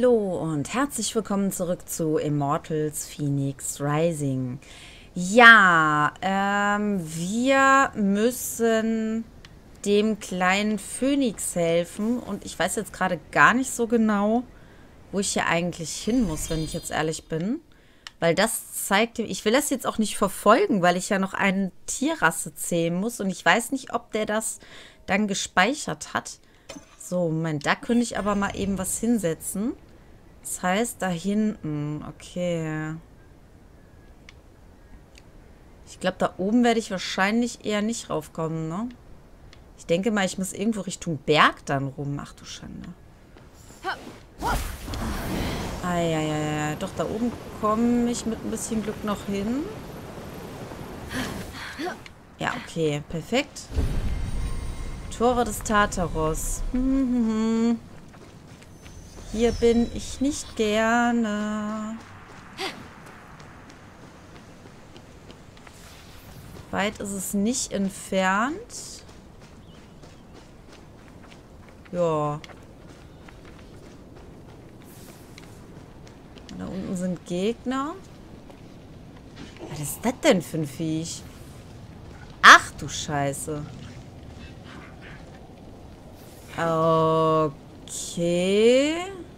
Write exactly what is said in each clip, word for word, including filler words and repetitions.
Hallo und herzlich willkommen zurück zu Immortals Fenyx Rising. Ja, ähm, wir müssen dem kleinen Phönix helfen und ich weiß jetzt gerade gar nicht so genau, wo ich hier eigentlich hin muss, wenn ich jetzt ehrlich bin. Weil das zeigt, ich will das jetzt auch nicht verfolgen, weil ich ja noch eine Tierrasse zähmen muss und ich weiß nicht, ob der das dann gespeichert hat. So, Moment, da könnte ich aber mal eben was hinsetzen. Das heißt, da hinten. Okay. Ich glaube, da oben werde ich wahrscheinlich eher nicht raufkommen, ne? Ich denke mal, ich muss irgendwo Richtung Berg dann rum. Ach du Schande. Eieiei. Doch, da oben komme ich mit ein bisschen Glück noch hin. Ja, okay. Perfekt. Tore des Tartaros. Hm, Hier bin ich nicht gerne. Weit ist es nicht entfernt. Ja. Da unten sind Gegner. Was ist das denn für ein Viech? Ach du Scheiße. Okay.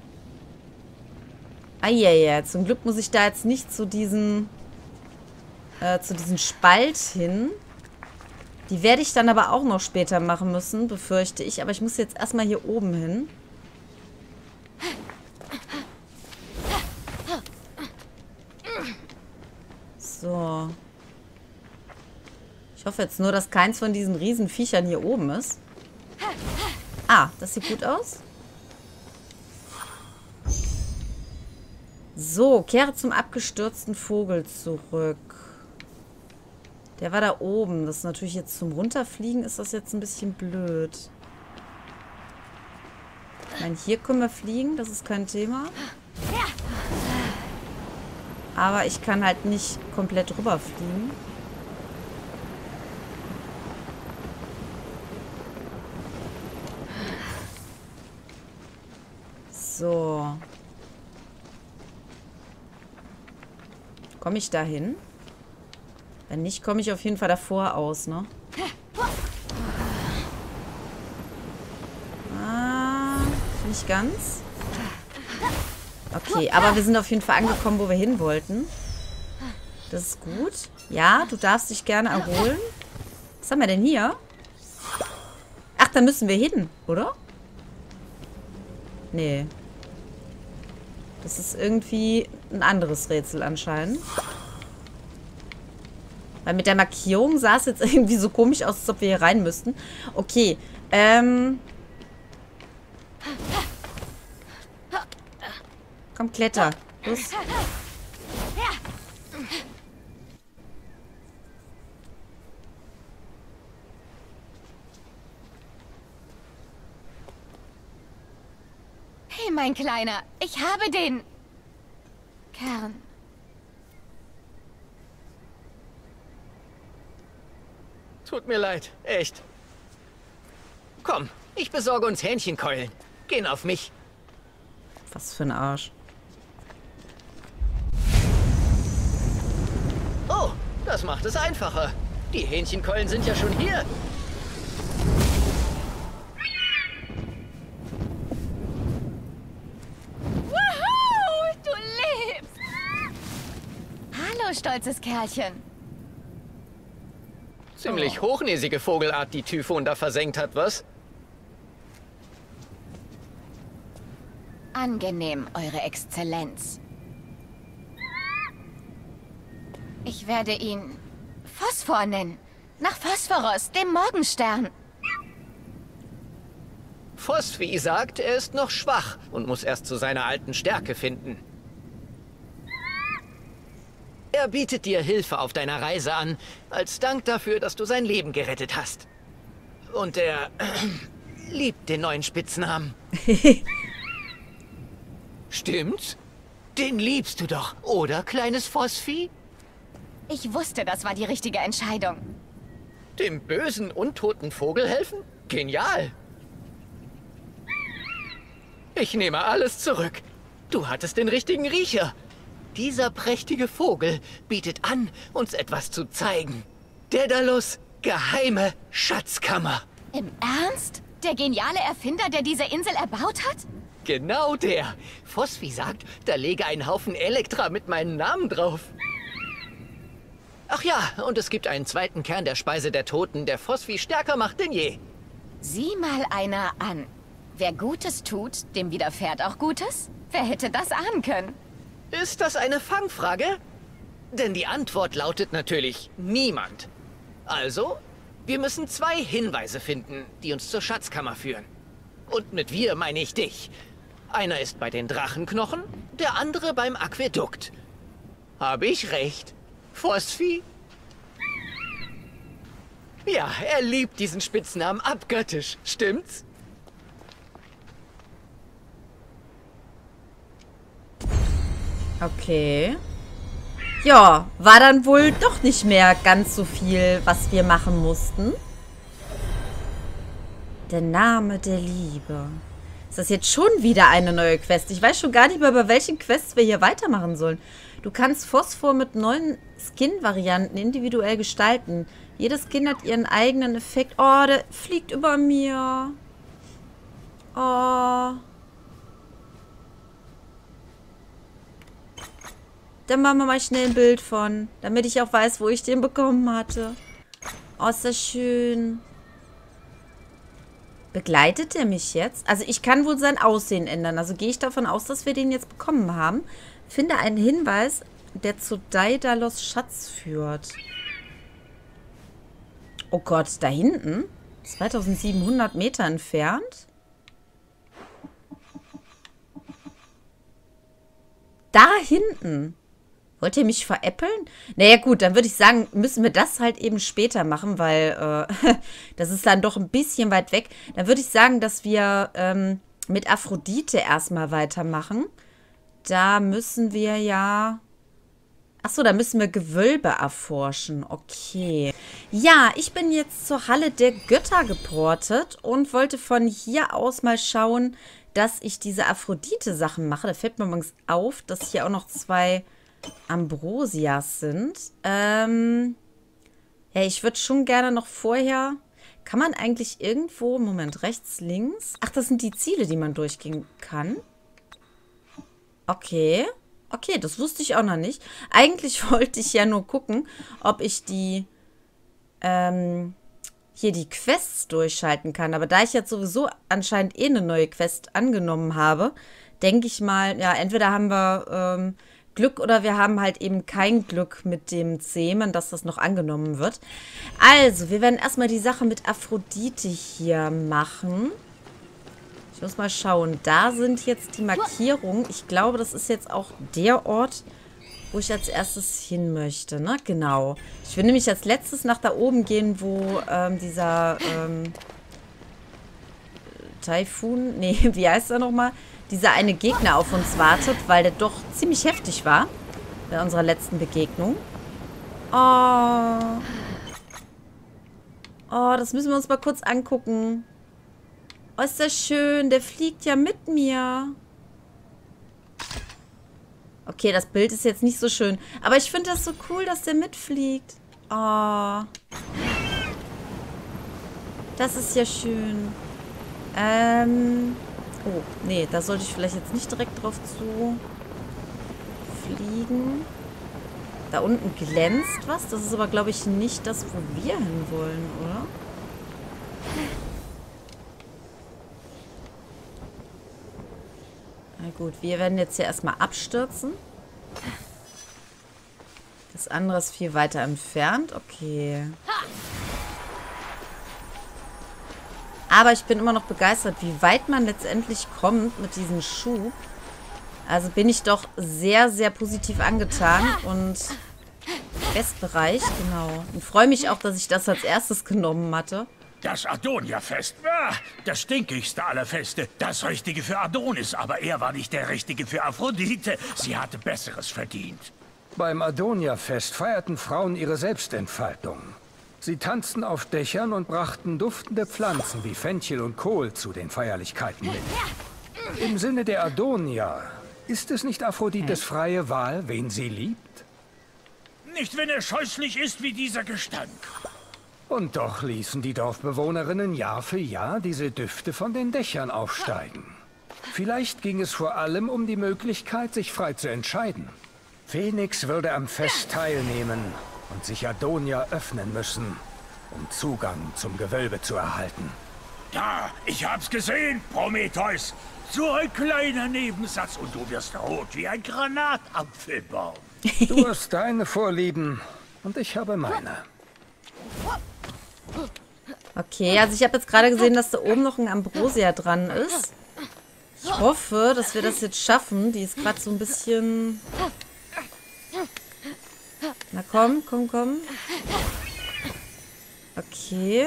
Eieiei, zum Glück muss ich da jetzt nicht zu diesen äh, zu diesem Spalt hin. Die werde ich dann aber auch noch später machen müssen, befürchte ich. Aber ich muss jetzt erstmal hier oben hin. So. Ich hoffe jetzt nur, dass keins von diesen riesen Viechern hier oben ist. Ah, das sieht gut aus. So, kehre zum abgestürzten Vogel zurück. Der war da oben. Das ist natürlich jetzt zum Runterfliegen ist das jetzt ein bisschen blöd. Ich meine, hier können wir fliegen. Das ist kein Thema. Aber ich kann halt nicht komplett rüberfliegen. So. Komme ich da hin? Wenn nicht, komme ich auf jeden Fall davor aus, ne? Ah, nicht ganz. Okay, aber wir sind auf jeden Fall angekommen, wo wir hin wollten. Das ist gut. Ja, du darfst dich gerne erholen. Was haben wir denn hier? Ach, da müssen wir hin, oder? Nee. Das ist irgendwie ein anderes Rätsel anscheinend. Weil mit der Markierung sah es jetzt irgendwie so komisch aus, als ob wir hier rein müssten. Okay. Ähm. Komm, kletter. Los. Hey, mein Kleiner, ich habe den Kern. Tut mir leid, echt. Komm, ich besorge uns Hähnchenkeulen. Gehen auf mich. Was für ein Arsch. Oh, das macht es einfacher. Die Hähnchenkeulen sind ja schon hier. Hallo, stolzes Kerlchen. Ziemlich hochnäsige Vogelart, die Typhon da versenkt hat, was? Angenehm, Eure Exzellenz. Ich werde ihn Phosphor nennen. Nach Phosphoros, dem Morgenstern. Phosphie sagt, er ist noch schwach und muss erst zu seiner alten Stärke finden. Er bietet dir Hilfe auf deiner Reise an, als Dank dafür, dass du sein Leben gerettet hast. Und er äh, liebt den neuen Spitznamen. Stimmt's? Den liebst du doch, oder, kleines Phosphie? Ich wusste, das war die richtige Entscheidung. Dem bösen, untoten Vogel helfen? Genial! Ich nehme alles zurück. Du hattest den richtigen Riecher. Dieser prächtige Vogel bietet an, uns etwas zu zeigen. Daedalus geheime Schatzkammer. Im Ernst? Der geniale Erfinder, der diese Insel erbaut hat? Genau der. Phosphi sagt, da lege ein Haufen Elektra mit meinem Namen drauf. Ach ja, und es gibt einen zweiten Kern der Speise der Toten, der Phosphi stärker macht denn je. Sieh mal einer an. Wer Gutes tut, dem widerfährt auch Gutes? Wer hätte das ahnen können? Ist das eine Fangfrage? Denn die Antwort lautet natürlich niemand. Also, wir müssen zwei Hinweise finden, die uns zur Schatzkammer führen. Und mit wir meine ich dich. Einer ist bei den Drachenknochen, der andere beim Aquädukt. Habe ich recht, Phosphi? Ja, er liebt diesen Spitznamen abgöttisch, stimmt's? Okay. Ja, war dann wohl doch nicht mehr ganz so viel, was wir machen mussten. Der Name der Liebe. Ist das jetzt schon wieder eine neue Quest? Ich weiß schon gar nicht mehr, bei welchen Quests wir hier weitermachen sollen. Du kannst Phosphor mit neuen Skin-Varianten individuell gestalten. Jedes Skin hat ihren eigenen Effekt. Oh, der fliegt über mir. Oh. Dann machen wir mal schnell ein Bild von, damit ich auch weiß, wo ich den bekommen hatte. Oh, ist das schön. Begleitet er mich jetzt? Also ich kann wohl sein Aussehen ändern. Also gehe ich davon aus, dass wir den jetzt bekommen haben. Finde einen Hinweis, der zu Daedalos Schatz führt. Oh Gott, da hinten? zweitausendsiebenhundert Meter entfernt? Da hinten? Wollt ihr mich veräppeln? Naja gut, dann würde ich sagen, müssen wir das halt eben später machen, weil äh, das ist dann doch ein bisschen weit weg. Dann würde ich sagen, dass wir ähm, mit Aphrodite erstmal weitermachen. Da müssen wir ja... Achso, da müssen wir Gewölbe erforschen. Okay. Ja, ich bin jetzt zur Halle der Götter geportet und wollte von hier aus mal schauen, dass ich diese Aphrodite-Sachen mache. Da fällt mir übrigens auf, dass hier auch noch zwei Ambrosias sind. Ähm, ja, ich würde schon gerne noch vorher... Kann man eigentlich irgendwo... Moment, rechts, links? Ach, das sind die Ziele, die man durchgehen kann. Okay. Okay, das wusste ich auch noch nicht. Eigentlich wollte ich ja nur gucken, ob ich die... Ähm... hier die Quests durchschalten kann. Aber da ich jetzt sowieso anscheinend eh eine neue Quest angenommen habe, denke ich mal, ja, entweder haben wir ähm, Glück oder wir haben halt eben kein Glück mit dem Zähmen, dass das noch angenommen wird. Also, wir werden erstmal die Sache mit Aphrodite hier machen. Ich muss mal schauen. Da sind jetzt die Markierungen. Ich glaube, das ist jetzt auch der Ort, wo ich als erstes hin möchte, ne? Genau. Ich will nämlich als letztes nach da oben gehen, wo ähm, dieser ähm, Taifun, nee, wie heißt er nochmal? Dieser eine Gegner auf uns wartet, weil der doch ziemlich heftig war bei unserer letzten Begegnung. Oh. Oh, das müssen wir uns mal kurz angucken. Oh, ist das schön. Der fliegt ja mit mir. Okay, das Bild ist jetzt nicht so schön. Aber ich finde das so cool, dass der mitfliegt. Oh. Das ist ja schön. Ähm. Oh, nee, da sollte ich vielleicht jetzt nicht direkt drauf zu fliegen. Da unten glänzt was. Das ist aber, glaube ich, nicht das, wo wir hinwollen, oder? Na gut, wir werden jetzt hier erstmal abstürzen. Das andere ist viel weiter entfernt. Okay. Aber ich bin immer noch begeistert, wie weit man letztendlich kommt mit diesem Schub. Also bin ich doch sehr, sehr positiv angetan. Und Westbereich, genau. Und freue mich auch, dass ich das als erstes genommen hatte. Das Adonia-Fest war das stinkigste aller Feste. Das Richtige für Adonis, aber er war nicht der Richtige für Aphrodite. Sie hatte Besseres verdient. Beim Adonia-Fest feierten Frauen ihre Selbstentfaltung. Sie tanzten auf Dächern und brachten duftende Pflanzen wie Fenchel und Kohl zu den Feierlichkeiten mit. Im Sinne der Adonia Ist es nicht Aphrodites freie Wahl, wen sie liebt? Nicht, wenn er scheußlich ist wie dieser Gestank. Und doch ließen die Dorfbewohnerinnen Jahr für Jahr diese Düfte von den Dächern aufsteigen. Vielleicht ging es vor allem um die Möglichkeit, sich frei zu entscheiden. Phoenix würde am Fest teilnehmen und sich Adonia öffnen müssen, um Zugang zum Gewölbe zu erhalten. Ja, ich hab's gesehen, Prometheus. So ein kleiner Nebensatz und du wirst rot wie ein Granatapfelbaum. Du hast deine Vorlieben und ich habe meine. Okay, also ich habe jetzt gerade gesehen, dass da oben noch ein Ambrosia dran ist. Ich hoffe, dass wir das jetzt schaffen. Die ist gerade so ein bisschen... Na komm, komm, komm. Okay.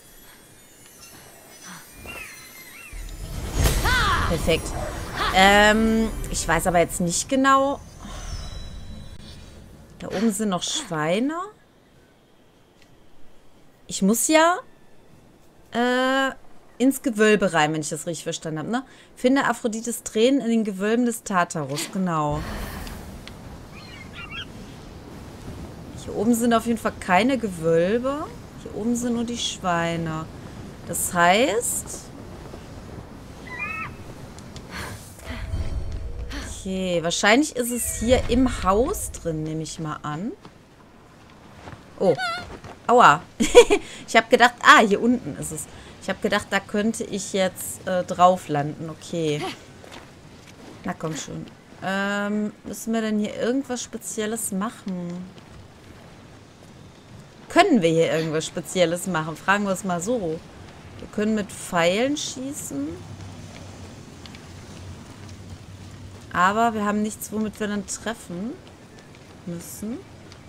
Perfekt. Ähm, ich weiß aber jetzt nicht genau. Da oben sind noch Schweine. Ich muss ja äh, ins Gewölbe rein, wenn ich das richtig verstanden habe, ne? Finde Aphrodites Tränen in den Gewölben des Tartarus, genau. Hier oben sind auf jeden Fall keine Gewölbe. Hier oben sind nur die Schweine. Das heißt... Okay, wahrscheinlich ist es hier im Haus drin, nehme ich mal an. Oh. Aua. Ich habe gedacht, ah, hier unten ist es. Ich habe gedacht, da könnte ich jetzt äh, drauf landen. Okay. Na komm schon. Ähm, müssen wir denn hier irgendwas Spezielles machen? Können wir hier irgendwas Spezielles machen? Fragen wir es mal so. Wir können mit Pfeilen schießen. Aber wir haben nichts, womit wir dann treffen müssen.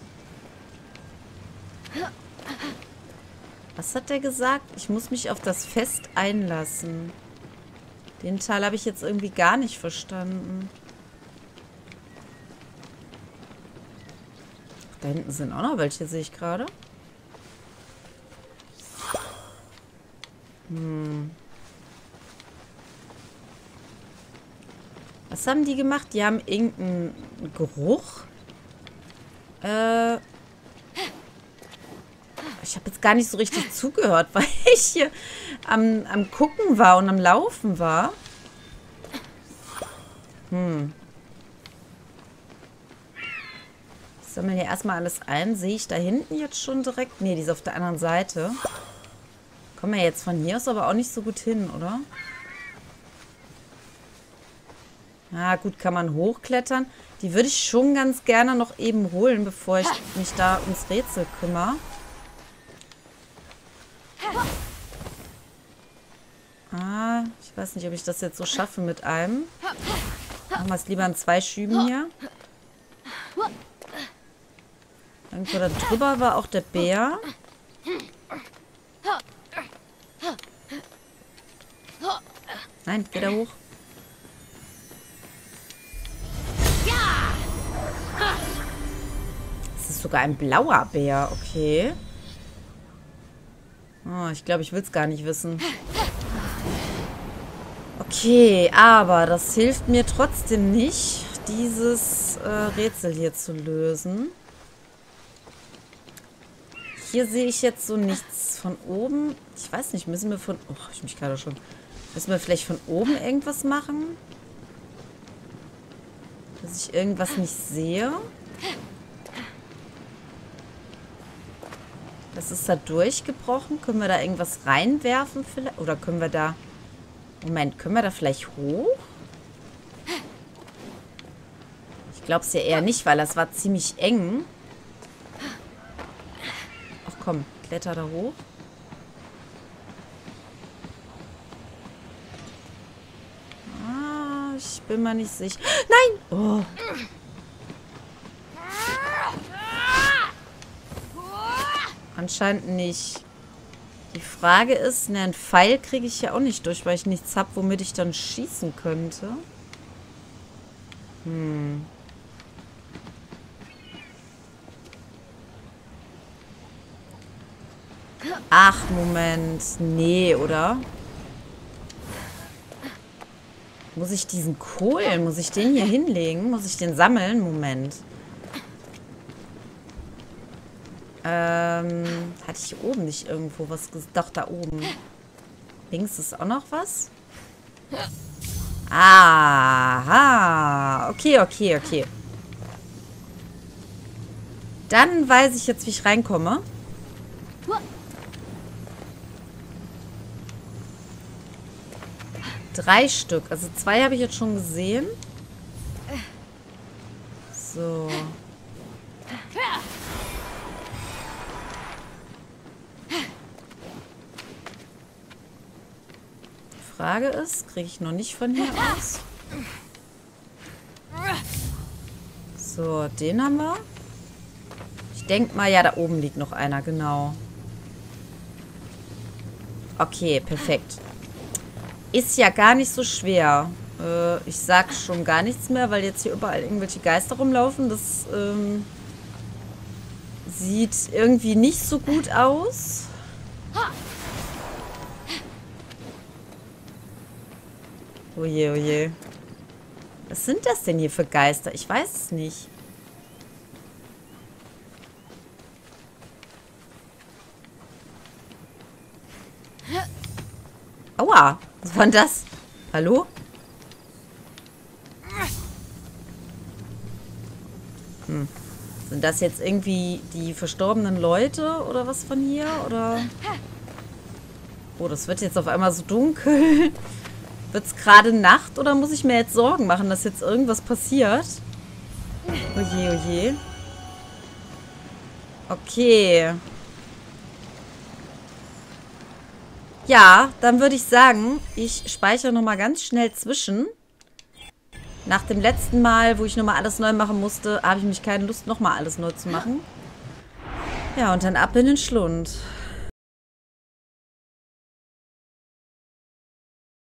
Was hat der gesagt? Ich muss mich auf das Fest einlassen. Den Teil habe ich jetzt irgendwie gar nicht verstanden. Da hinten sind auch noch welche, sehe ich gerade. Hm. Was haben die gemacht? Die haben irgendeinen Geruch. Äh... Ich habe jetzt gar nicht so richtig zugehört, weil ich hier am, am Gucken war und am Laufen war. Hm. Ich sammle hier erstmal alles ein. Sehe ich da hinten jetzt schon direkt? Ne, die ist auf der anderen Seite. Kommen wir jetzt von hier aus aber auch nicht so gut hin, oder? Na gut, kann man hochklettern. Die würde ich schon ganz gerne noch eben holen, bevor ich mich da ums Rätsel kümmere. Ah, ich weiß nicht, ob ich das jetzt so schaffe mit einem. Machen wir es lieber in zwei Schüben hier. Irgendwo da drüber war auch der Bär. Nein, geh da hoch. Es ist sogar ein blauer Bär, okay. Oh, ich glaube, ich will es gar nicht wissen. Okay, aber das hilft mir trotzdem nicht, dieses äh, Rätsel hier zu lösen. Hier sehe ich jetzt so nichts von oben. Ich weiß nicht, müssen wir von... Oh, ich mich gerade schon... Müssen wir vielleicht von oben irgendwas machen? Dass ich irgendwas nicht sehe? Das ist da durchgebrochen. Können wir da irgendwas reinwerfen vielleicht? Oder können wir da... Moment, können wir da vielleicht hoch? Ich glaube es ja eher nicht, weil das war ziemlich eng. Ach komm, kletter da hoch. Ah, ich bin mir nicht sicher. Nein! Oh. Anscheinend nicht. Die Frage ist, ne, einen Pfeil kriege ich ja auch nicht durch, weil ich nichts habe, womit ich dann schießen könnte. Hm. Ach, Moment. Nee, oder? Muss ich diesen Kohl, muss ich den hier hinlegen? Muss ich den sammeln? Moment. Ähm, hatte ich oben nicht irgendwo was gesagt? Doch, da oben. Links ist auch noch was? Aha. Okay, okay, okay. Dann weiß ich jetzt, wie ich reinkomme. Drei Stück. Also zwei habe ich jetzt schon gesehen. So. Die Frage ist, kriege ich noch nicht von hier aus. So, den haben wir. Ich denke mal, ja, da oben liegt noch einer, genau. Okay, perfekt. Ist ja gar nicht so schwer. Äh, ich sag schon gar nichts mehr, weil jetzt hier überall irgendwelche Geister rumlaufen. Das ähm, sieht irgendwie nicht so gut aus. Oje, oje. Was sind das denn hier für Geister? Ich weiß es nicht. Aua, was war denn das? Hallo? Hm. Sind das jetzt irgendwie die verstorbenen Leute oder was von hier? Oder? Oh, das wird jetzt auf einmal so dunkel. Wird es gerade Nacht oder muss ich mir jetzt Sorgen machen, dass jetzt irgendwas passiert? Oje, oje. Okay. Ja, dann würde ich sagen, ich speichere nochmal ganz schnell zwischen. Nach dem letzten Mal, wo ich nochmal alles neu machen musste, habe ich mich keine Lust, nochmal alles neu zu machen. Ja, und dann ab in den Schlund.